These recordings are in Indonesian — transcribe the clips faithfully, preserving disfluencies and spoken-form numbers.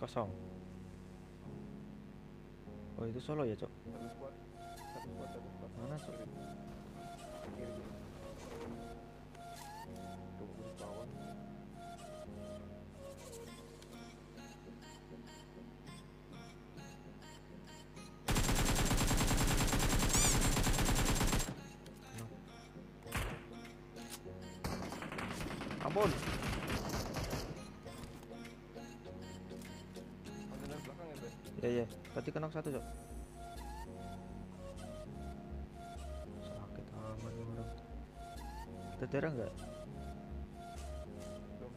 Kosong. Oh itu solo ya, Cok? Satu squad, satu squad, satu squad. Mana, Cok? Kiri, kiri. Tunggu di bawah. Ampun. Kontainer belakang ya, Ben? Ya ya, tadi kena satu, Cok. Sakit amat nih orang. Ada darah nggak? Belum.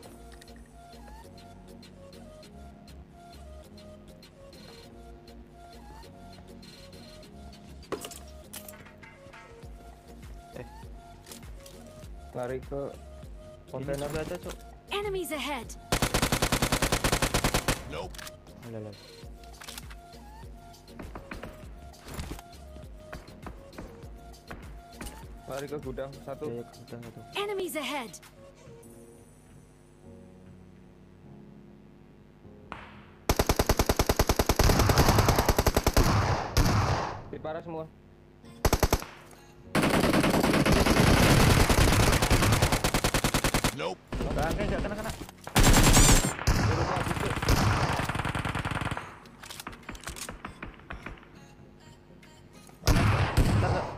Eh, Lari ke ini kontainer. juga ada, Cok. Enemies ahead! Alah, Lari ke gudang satu. ya, ya, gudang itu. Enemies ahead! Di parah semua. Enggak, enggak, enggak kena kena. Baru gua habis tuh. Bentar, Cok.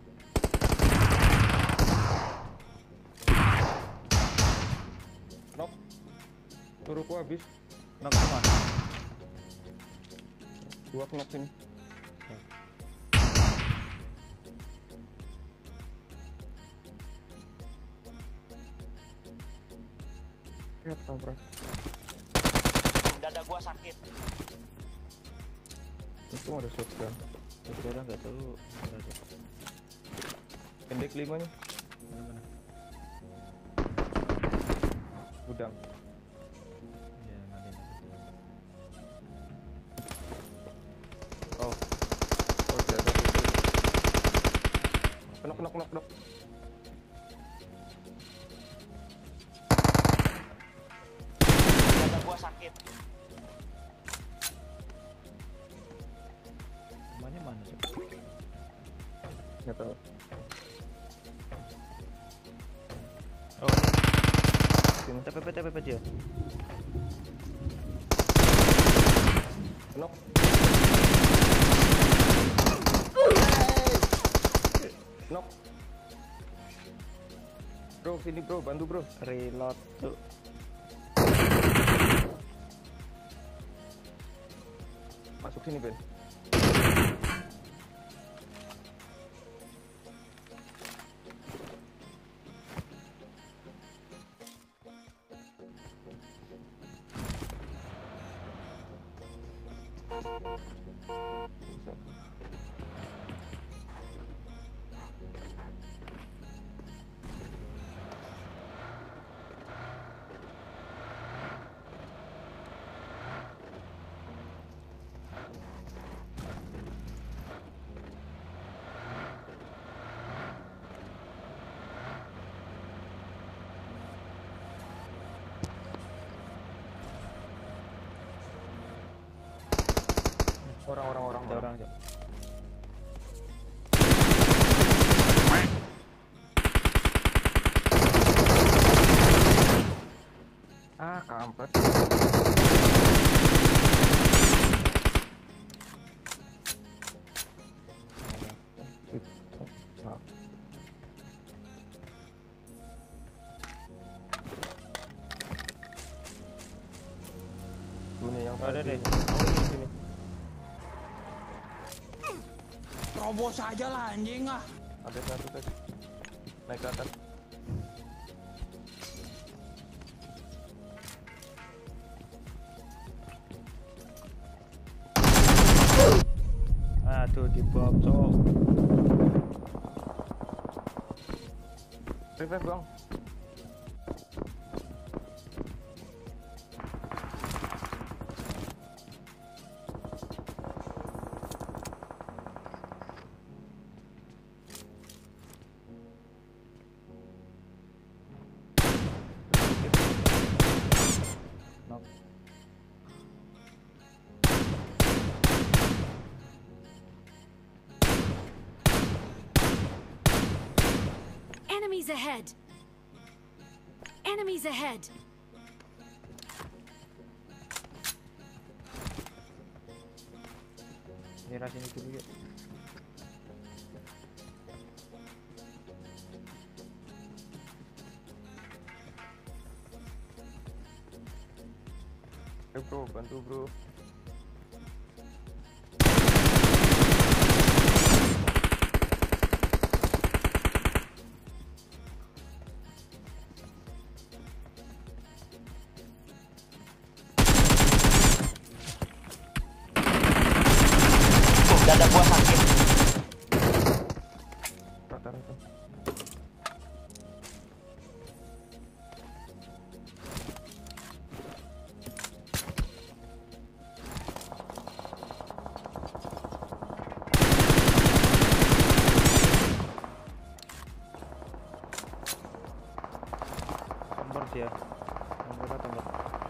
Knock. Suruhku habis. Knock semua. Dua knock sini. Lihat kampret. Dada gua sakit. Itu ada shotgun. Darah nggak tahu. Nggak ada. Pendek lima nih. Mana mana? Gudang. Ya, nanti nanti. Oh. Oh, di atas. Knock, knock, knock, knock. Dada gua sakit. Temannya mana, Cok? Nggak tahu. Oh, Sini. T P P T P P dia. Knock. Knock. Bro, sini bro, bantu bro. Reload tuh. Masuk sini Ben. Bisa. Orang-orang orang Ada orang, Cok. Ah, kampret. Maaf. Ini yang Ada tadi. deh. Oh, sini. Terobos aja lah anjing ah. Ada satu tadi. Naik ke atas. Aduh, dibom, Cok. Revive bang. Knock. Enemies ahead! Enemies ahead! Daerah sini dulu yuk. Eh bro, bantu bro. Tuh, dada gua sakit. Rata-rata. Tombol sih ya. Tombolnya tombol.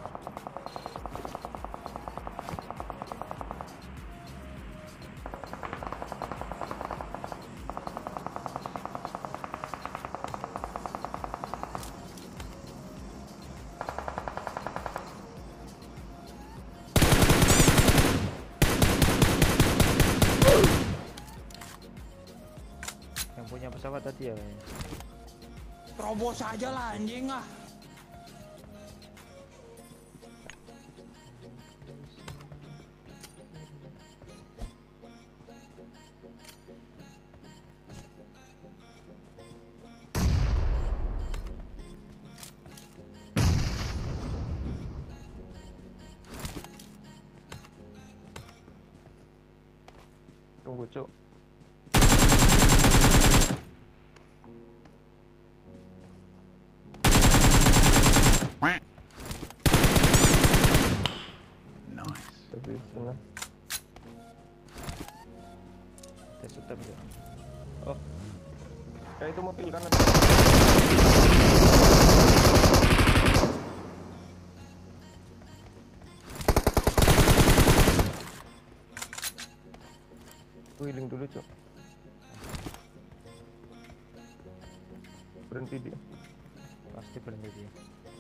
Yang punya pesawat tadi ya kayaknya. Terobos aja lah anjing ah. Tunggu cuk. Tapi setengah. Tes tetap ya. Oh, Eh itu mobil kanan. Wheeling dulu cok. Berhenti dia. pasti berhenti dia.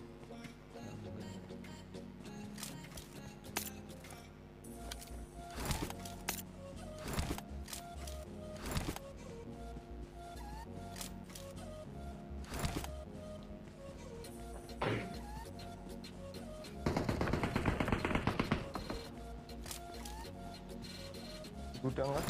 Gudang lah.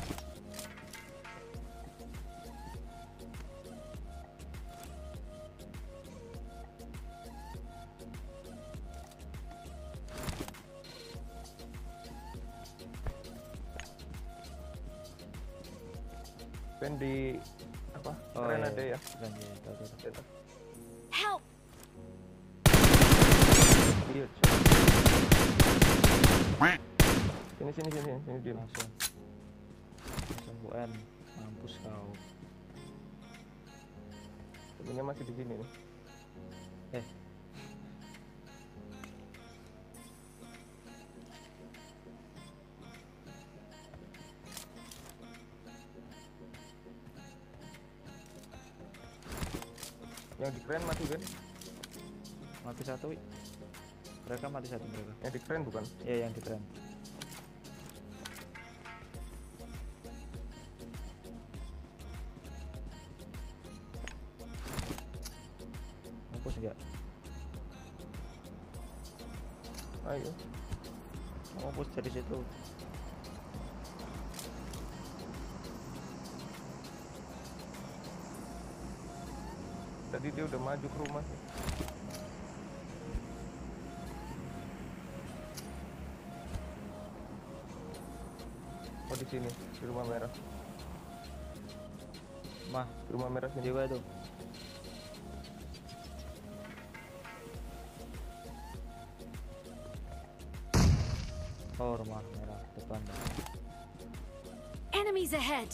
Ben di apa? Oh, Keren iya, ada iya. ya. Keren, iya, tahu, tahu, tahu. Lihat. Help! Iya. Cok. Sini sini sini sini dia. Langsung langsung U N, mampus kau. Temennya masih di sini nih. Eh, Yang di keren mati kan? mati satu. Wi. Mereka mati satu mereka. Yang di keren bukan? Iya, yang di tren. Mampus enggak? Ayo. Mampus dari situ. Tadi dia udah maju ke rumah. Oh di sini, di rumah merah. Mah, Di rumah merah sini. jiwa itu. Oh, rumah merah depan. Enemies ahead!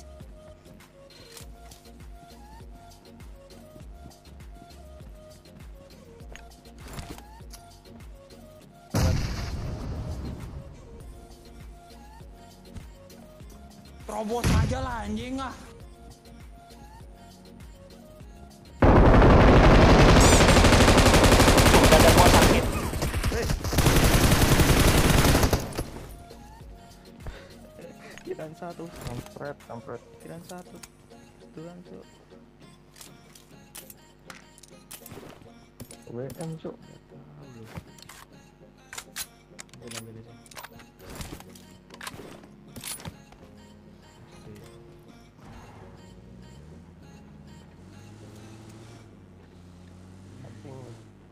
Terobos aja lah anjing ah. Kirain satu. Kampret, kampret. Kirain satu. Tuhan cuk. W M cuk. Gak tahu lu. Ambil ambil aja. Anjing.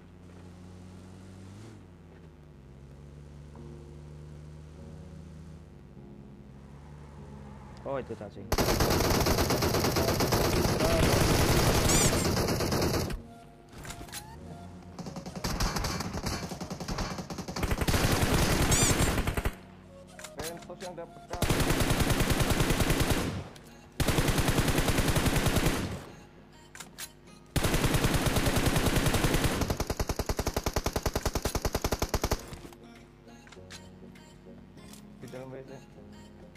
Oh itu cacing. Pentos yang dapat kak. Di dalam W C.